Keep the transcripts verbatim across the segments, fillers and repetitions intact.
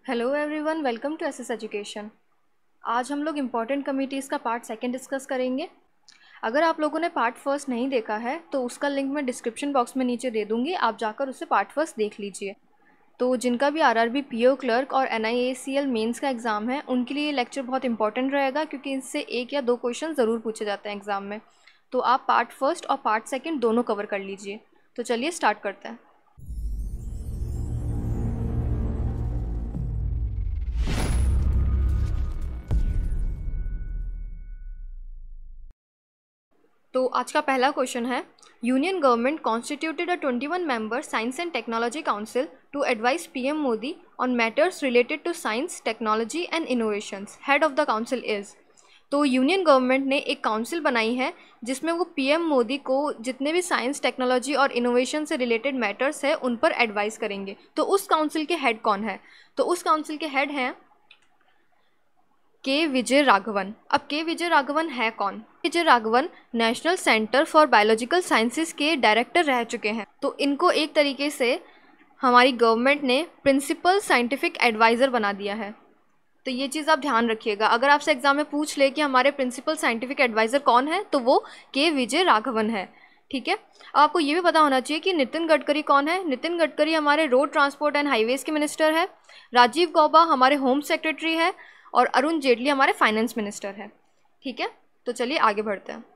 Hello everyone, welcome to SS education. आज हम लोग इम्पॉर्टेंट कमिटीज़ का पार्ट सेकंड डिस्कस करेंगे। अगर आप लोगों ने पार्ट फर्स्ट नहीं देखा है तो उसका लिंक मैं डिस्क्रिप्शन बॉक्स में नीचे दे दूँगी, आप जाकर उससे पार्ट फर्स्ट देख लीजिए। तो जिनका भी आरआरबी पीओ क्लर्क और एनआईएसीएल मेंस का एग्ज़ाम है उनके लिए ये लेक्चर बहुत इंपॉर्टेंट रहेगा, क्योंकि इससे एक या दो क्वेश्चन ज़रूर पूछे जाते हैं एग्ज़ाम में। तो आप पार्ट फर्स्ट और पार्ट सेकेंड दोनों कवर कर लीजिए। तो चलिए स्टार्ट करते हैं। तो आज का पहला क्वेश्चन है, union government constituted a twenty one member science and technology council to advise PM Modi on matters related to science, technology and innovations. Head of the council is. तो यूनियन गवर्नमेंट ने एक काउंसिल बनाई है जिसमें वो PM Modi को जितने भी साइंस, टेक्नोलॉजी और इनोवेशन से रिलेटेड मैटर्स है उन पर एडवाइस करेंगे। तो उस काउंसिल के हेड कौन है? तो उस काउंसिल के हेड हैं के विजय राघवन। अब के विजय राघवन है कौन? Vijay Raghavan national centre for biological sciences के डायरेक्टर रह चुके हैं। तो इनको एक तरीके से हमारी गवर्नमेंट ने प्रिंसिपल साइंटिफिक एडवाइज़र बना दिया है। तो ये चीज़ आप ध्यान रखिएगा, अगर आपसे एग्जाम में पूछ ले कि हमारे प्रिंसिपल साइंटिफिक एडवाइज़र कौन है तो वो के विजय राघवन है। ठीक है। अब आपको ये भी पता होना चाहिए कि नितिन गडकरी कौन है। नितिन गडकरी हमारे रोड ट्रांसपोर्ट एंड हाईवेज़ के मिनिस्टर है। राजीव गौबा हमारे होम सेक्रेटरी है और अरुण जेटली हमारे फाइनेंस मिनिस्टर है। ठीक है, तो चलिए आगे बढ़ते हैं।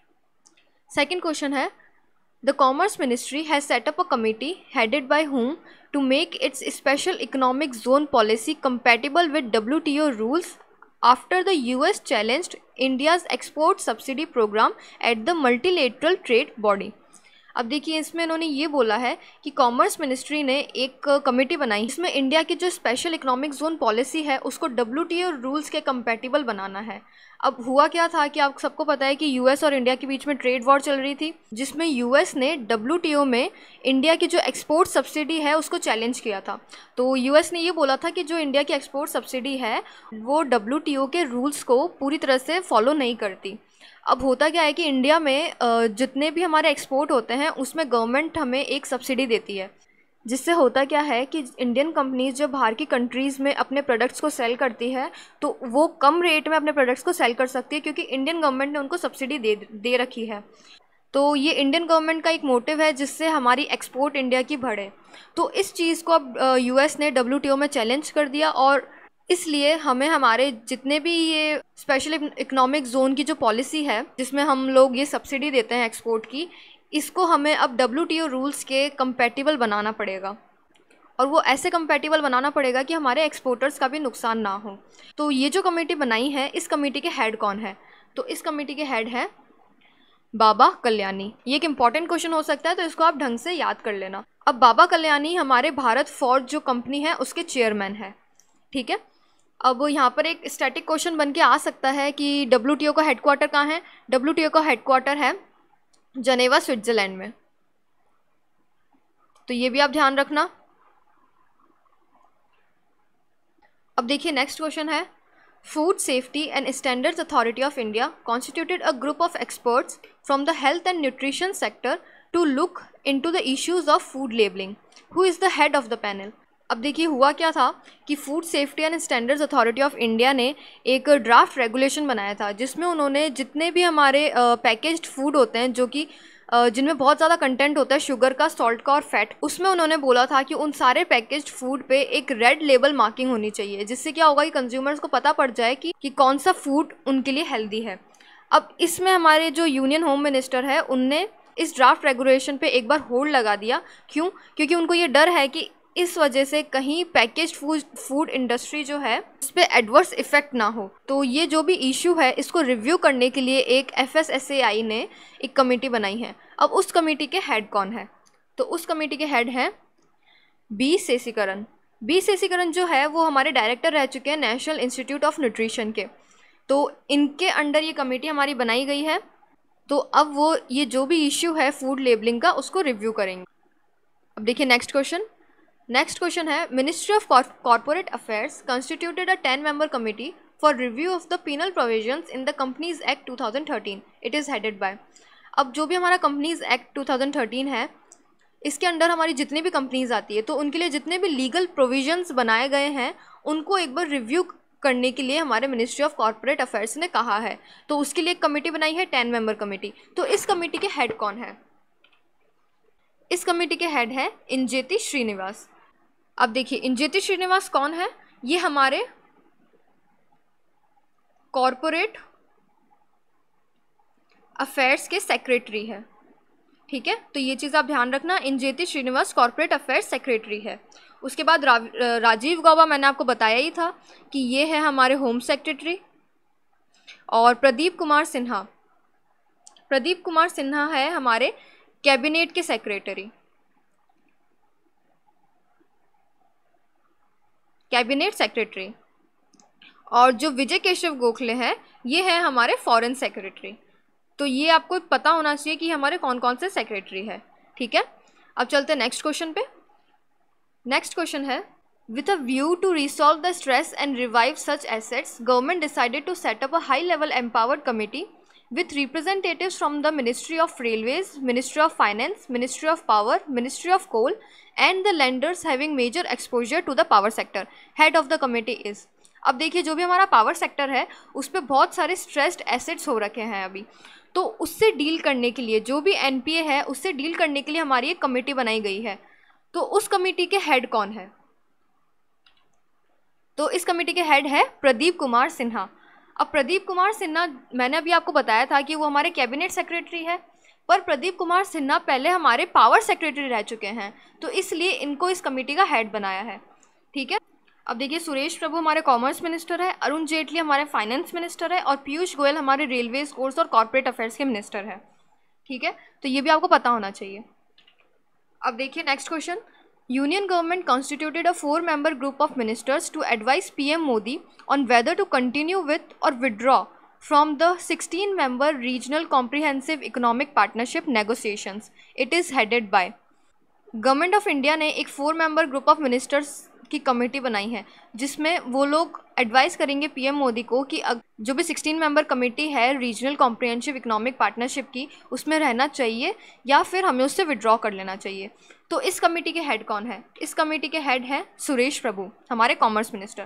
सेकंड क्वेश्चन है, the commerce ministry has set up a committee headed by whom to make its special economic zone policy compatible with W T O rules after the U S challenged India's export subsidy program at the multilateral trade body। अब देखिए, इसमें इन्होंने ये बोला है कि commerce ministry ने एक कमेटी बनाई, इसमें इंडिया की जो स्पेशल इकोनॉमिक जोन पॉलिसी है उसको डब्ल्यू टी ओ रूल्स के कंपैटिबल बनाना है। अब हुआ क्या था कि आप सबको पता है कि यूएस और इंडिया के बीच में ट्रेड वॉर चल रही थी, जिसमें यूएस ने डब्ल्यू टी ओ में इंडिया की जो एक्सपोर्ट सब्सिडी है उसको चैलेंज किया था। तो यूएस ने ये बोला था कि जो इंडिया की एक्सपोर्ट सब्सिडी है वो डब्ल्यू टी ओ के रूल्स को पूरी तरह से फॉलो नहीं करती। अब होता क्या है कि इंडिया में जितने भी हमारे एक्सपोर्ट होते हैं उसमें गवर्नमेंट हमें एक सब्सिडी देती है, जिससे होता क्या है कि इंडियन कंपनीज जब बाहर की कंट्रीज़ में अपने प्रोडक्ट्स को सेल करती है तो वो कम रेट में अपने प्रोडक्ट्स को सेल कर सकती है, क्योंकि इंडियन गवर्नमेंट ने उनको सब्सिडी दे दे रखी है। तो ये इंडियन गवर्नमेंट का एक मोटिव है जिससे हमारी एक्सपोर्ट इंडिया की बढ़े। तो इस चीज़ को अब यूएस ने डब्ल्यू टी ओ में चैलेंज कर दिया और इसलिए हमें हमारे जितने भी ये स्पेशल इकोनॉमिक जोन की जो पॉलिसी है जिसमें हम लोग ये सब्सिडी देते हैं एक्सपोर्ट की, इसको हमें अब डब्ल्यू टी ओ रूल्स के कंपैटिबल बनाना पड़ेगा। और वो ऐसे कंपैटिबल बनाना पड़ेगा कि हमारे एक्सपोर्टर्स का भी नुकसान ना हो। तो ये जो कमेटी बनाई है, इस कमेटी के हेड कौन है? तो इस कमेटी के हेड है बाबा कल्याणी। ये एक इंपॉर्टेंट क्वेश्चन हो सकता है, तो इसको आप ढंग से याद कर लेना। अब बाबा कल्याणी हमारे भारत फोर्ज जो कंपनी है उसके चेयरमैन है। ठीक है। अब यहाँ पर एक स्टैटिक क्वेश्चन बन के आ सकता है कि डब्ल्यू टी ओ का हेडक्वार्टर कहाँ है? डब्ल्यू टी ओ का हेडक्वार्टर है जनेवा, स्विट्जरलैंड में। तो ये भी आप ध्यान रखना। अब देखिए नेक्स्ट क्वेश्चन है, food safety and standards authority of India constituted a group of experts from the health and nutrition sector to look into the issues of food labelling. Who is the head of the panel? अब देखिए, हुआ क्या था कि food safety and standards authority of India ने एक draft regulation बनाया था, जिसमें उन्होंने जितने भी हमारे पैकेज्ड फूड होते हैं जो कि जिनमें बहुत ज़्यादा कंटेंट होता है शुगर का, सॉल्ट का और फैट, उसमें उन्होंने बोला था कि उन सारे पैकेज्ड फूड पे एक रेड लेबल मार्किंग होनी चाहिए, जिससे क्या होगा कि कंज्यूमर्स को पता पड़ जाए कि, कि कौन सा फूड उनके लिए हेल्दी है। अब इसमें हमारे जो यूनियन होम मिनिस्टर है उनने इस ड्राफ्ट रेगुलेशन पे एक बार होल्ड लगा दिया। क्यों? क्योंकि उनको ये डर है कि इस वजह से कहीं पैकेज्ड फूड फूड इंडस्ट्री जो है उस पर एडवर्स इफेक्ट ना हो। तो ये जो भी इशू है इसको रिव्यू करने के लिए एक F S S A I ने एक कमेटी बनाई है। अब उस कमेटी के हेड कौन है? तो उस कमेटी के हेड हैं बी सेसीकरण। बी सेसीकरण जो है वो हमारे डायरेक्टर रह चुके हैं नेशनल इंस्टीट्यूट ऑफ न्यूट्रिशन के। तो इनके अंडर ये कमेटी हमारी बनाई गई है। तो अब वो ये जो भी इशू है फूड लेबलिंग का उसको रिव्यू करेंगे। अब देखिए नेक्स्ट क्वेश्चन। नेक्स्ट क्वेश्चन है, ministry of corporate affairs constituted a ten member committee for review of the penal provisions in the companies act two thousand thirteen. It is headed by. अब जो भी हमारा companies act two thousand thirteen है इसके under हमारी जितनी भी companies आती है तो उनके लिए जितने भी लीगल प्रोविजंस बनाए गए हैं उनको एक बार रिव्यू करने के लिए हमारे मिनिस्ट्री ऑफ कॉर्पोरेट अफेयर्स ने कहा है। तो उसके लिए एक कमेटी बनाई है, टेन मेंबर कमेटी। तो इस कमेटी के हेड कौन है? इस कमेटी के हेड है इंजेति श्रीनिवास। अब देखिए इंजेति श्रीनिवास कौन है? ये हमारे कॉर्पोरेट अफेयर्स के सेक्रेटरी है। ठीक है, तो ये चीज़ आप ध्यान रखना, Injeti Srinivas corporate affairs secretary है। उसके बाद रा, राजीव गौबा, मैंने आपको बताया ही था कि ये है हमारे होम सेक्रेटरी। और प्रदीप कुमार सिन्हा, प्रदीप कुमार सिन्हा है हमारे कैबिनेट के सेक्रेटरी, कैबिनेट सेक्रेटरी। और जो विजय केशव गोखले हैं ये है हमारे फॉरेन सेक्रेटरी। तो ये आपको पता होना चाहिए कि हमारे कौन कौन से सेक्रेटरी है। ठीक है, अब चलते हैं नेक्स्ट क्वेश्चन पे। नेक्स्ट क्वेश्चन है, with a view to resolve the stress and revive such assets, government decided to set up a high level empowered committee with representatives from the Ministry of Railways, Ministry of Finance, Ministry of Power, Ministry of Coal and the lenders having major exposure to the power sector. Head of the committee is. अब देखिए जो भी हमारा power sector है उस पर बहुत सारे स्ट्रेस्ड एसेट्स हो रखे हैं अभी, तो उससे डील करने के लिए, जो भी एनपीए है उससे डील करने के लिए हमारी एक कमेटी बनाई गई है। तो उस कमेटी के हेड कौन है? तो इस कमेटी के हेड है प्रदीप कुमार सिन्हा। अब प्रदीप कुमार सिन्हा, मैंने अभी आपको बताया था कि वो हमारे कैबिनेट सेक्रेटरी है, पर प्रदीप कुमार सिन्हा पहले हमारे पावर सेक्रेटरी रह चुके हैं, तो इसलिए इनको इस कमेटी का हेड बनाया है। ठीक है, अब देखिए सुरेश प्रभु हमारे कॉमर्स मिनिस्टर है, अरुण जेटली हमारे फाइनेंस मिनिस्टर है और पीयूष गोयल हमारे रेलवेज, कोर्स और कॉर्पोरेट अफेयर्स के मिनिस्टर है। ठीक है, तो ये भी आपको पता होना चाहिए। अब देखिए next question, Union government constituted a four-member group of ministers to advise P M Modi on whether to continue with or withdraw from the sixteen-member Regional Comprehensive Economic Partnership negotiations. It is headed by. Government of India ने एक four member group of ministers की committee बनाई है जिसमें वो लोग advice करेंगे PM Modi को कि जो भी सिक्सटीन मेंबर कमेटी है रीजनल कॉम्प्रिहेंसिव इकोनॉमिक पार्टनरशिप की, उसमें रहना चाहिए या फिर हमें उससे विड्रॉ कर लेना चाहिए। तो इस कमेटी के हेड कौन है? इस कमेटी के हेड है सुरेश प्रभु, हमारे कॉमर्स मिनिस्टर।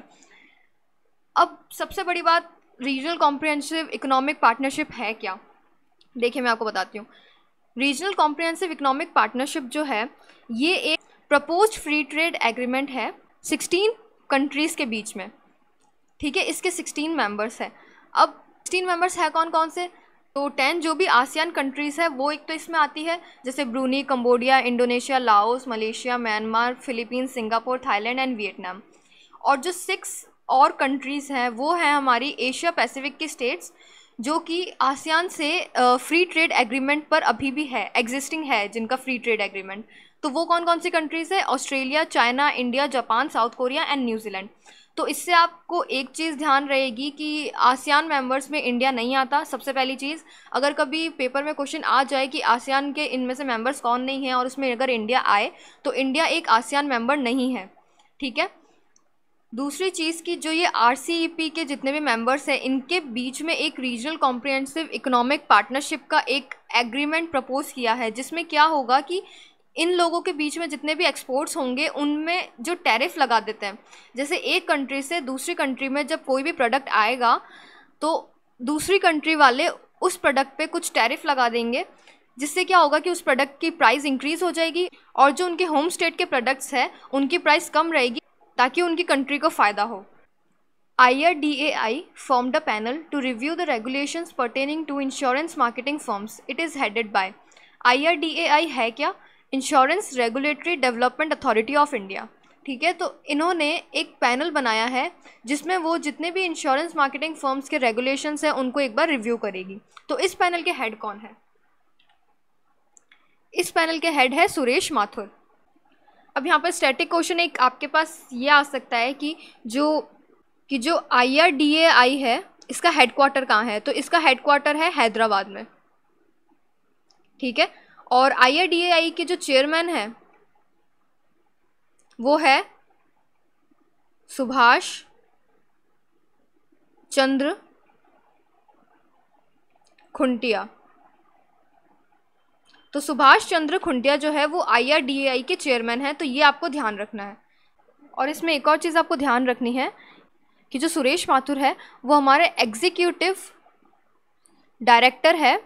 अब सबसे बड़ी बात, रीजनल कॉम्प्रिहेंसिव इकोनॉमिक पार्टनरशिप है क्या? देखिए मैं आपको बताती हूँ। रीजनल कॉम्प्रिहेंसिव इकोनॉमिक पार्टनरशिप जो है ये एक प्रपोज्ड फ्री ट्रेड एग्रीमेंट है सिक्सटीन कंट्रीज़ के बीच में। ठीक है, इसके सिक्सटीन मेंबर्स हैं। अब सिक्सटीन मेंबर्स है कौन कौन से? तो टेन जो भी आसियान कंट्रीज़ है वो एक तो इसमें आती है, जैसे Brunei, Cambodia, Indonesia, Laos, Malaysia, Myanmar, Philippines, Singapore, Thailand and Vietnam. और जो सिक्स और कंट्रीज़ हैं वो हैं हमारी एशिया पैसिफिक की स्टेट्स जो कि आसियान से फ्री ट्रेड एग्रीमेंट पर अभी भी है, एग्जिस्टिंग है जिनका फ्री ट्रेड एग्रीमेंट। तो वो कौन कौन सी कंट्रीज़ है? Australia, China, India, Japan, South Korea and New Zealand. तो इससे आपको एक चीज़ ध्यान रहेगी कि आसियान मेंबर्स में इंडिया नहीं आता। सबसे पहली चीज़, अगर कभी पेपर में क्वेश्चन आ जाए कि आसियान के इनमें से मेंबर्स कौन नहीं है और उसमें अगर इंडिया आए तो इंडिया एक आसियान मेंबर नहीं है। ठीक है, दूसरी चीज़ की जो ये आरसीईपी के जितने भी मेंबर्स हैं इनके बीच में एक रीजनल कॉम्प्रिहेंसिव इकोनॉमिक पार्टनरशिप का एक एग्रीमेंट प्रपोज किया है, जिसमें क्या होगा कि इन लोगों के बीच में जितने भी एक्सपोर्ट्स होंगे उनमें जो टैरिफ लगा देते हैं, जैसे एक कंट्री से दूसरी कंट्री में जब कोई भी प्रोडक्ट आएगा तो दूसरी कंट्री वाले उस प्रोडक्ट पे कुछ टैरिफ लगा देंगे, जिससे क्या होगा कि उस प्रोडक्ट की प्राइस इंक्रीज़ हो जाएगी और जो उनके होम स्टेट के प्रोडक्ट्स हैं उनकी प्राइस कम रहेगी ताकि उनकी कंट्री को फ़ायदा हो। I R D A I formed a panel to review the regulations pertaining to insurance marketing firms. It is headed by. I R D A I है क्या? Insurance regulatory development authority of India. ठीक है, तो इन्होंने एक panel बनाया है जिसमें वो जितने भी इंश्योरेंस मार्केटिंग फर्म्स के रेगुलेशंस हैं उनको एक बार रिव्यू करेगी। तो इस पैनल के हेड कौन है? इस पैनल के हेड है सुरेश माथुर। अब यहाँ पर स्टैटिक क्वेश्चन एक आपके पास ये आ सकता है कि जो कि जो आई आर डी ए आई है इसका हेडक्वार्टर कहाँ है? तो इसका हेडक्वार्टर है हैदराबाद में। ठीक है, और आई आर डी ए आई के जो चेयरमैन हैं वो है सुभाष चंद्र खुंटिया। तो सुभाष चंद्र खुंटिया जो है वो आई आर डी ए आई के चेयरमैन है, तो ये आपको ध्यान रखना है। और इसमें एक और चीज़ आपको ध्यान रखनी है कि जो सुरेश माथुर है वो हमारे एग्जीक्यूटिव डायरेक्टर है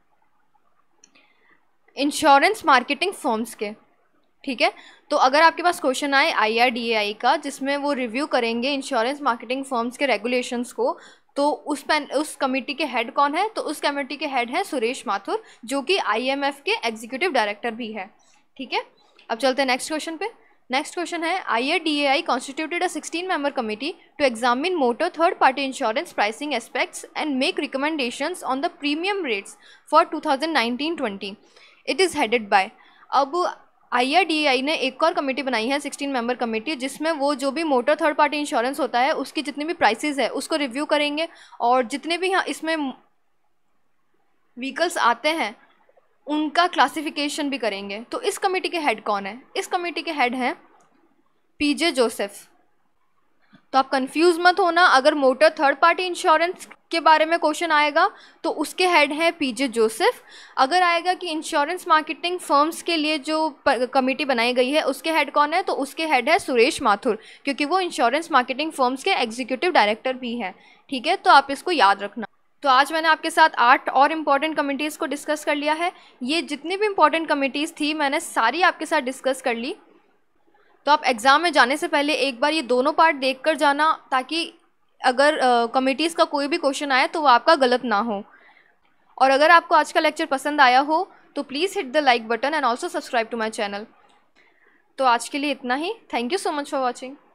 इंश्योरेंस मार्केटिंग फर्म्स के, ठीक है। तो अगर आपके पास क्वेश्चन आए आई आर डी ए आई का जिसमें वो रिव्यू करेंगे इंश्योरेंस मार्केटिंग फर्म्स के रेगुलेशंस को, तो उस पैन उस कमेटी के हेड कौन है, तो उस कमेटी के हेड है सुरेश माथुर, जो कि आई एम एफ के एग्जीक्यूटिव डायरेक्टर भी है, ठीक है। अब चलते हैं नेक्स्ट क्वेश्चन पे। नेक्स्ट क्वेश्चन है I R D A I constituted a sixteen member committee to examine motor third party insurance pricing aspects and make recommendations on the premium rates for two thousand nineteen twenty. It is headed by. अब I R D A I ने एक और committee बनाई है sixteen member committee, जिसमें वो जो भी मोटर थर्ड पार्टी इंश्योरेंस होता है उसकी जितनी भी प्राइसेस है उसको रिव्यू करेंगे, और जितने भी यहाँ इसमें व्हीकल्स आते हैं उनका क्लासिफिकेशन भी करेंगे। तो इस कमेटी के हेड कौन है? इस कमेटी के हेड हैं पीजे जोसेफ। तो आप कंफ्यूज मत होना, अगर मोटर थर्ड पार्टी इंश्योरेंस के बारे में क्वेश्चन आएगा तो उसके हेड हैं पीजे जोसेफ। अगर आएगा कि इंश्योरेंस मार्केटिंग फर्म्स के लिए जो कमेटी बनाई गई है उसके हेड कौन है, तो उसके हेड है सुरेश माथुर, क्योंकि वो इंश्योरेंस मार्केटिंग फर्म्स के एग्जीक्यूटिव डायरेक्टर भी है, ठीक है। तो आप इसको याद रखना। तो आज मैंने आपके साथ आठ और इम्पॉर्टेंट कमिटीज़ को डिस्कस कर लिया है। ये जितनी भी इम्पॉर्टेंट कमिटीज़ थी मैंने सारी आपके साथ डिस्कस कर ली। तो आप एग्ज़ाम में जाने से पहले एक बार ये दोनों पार्ट देख कर जाना, ताकि अगर कमिटीज़ uh, का कोई भी क्वेश्चन आए तो वो आपका गलत ना हो। और अगर आपको आज का लेक्चर पसंद आया हो तो please hit the like button and also subscribe to my channel. तो आज के लिए इतना ही। Thank you so much for watching.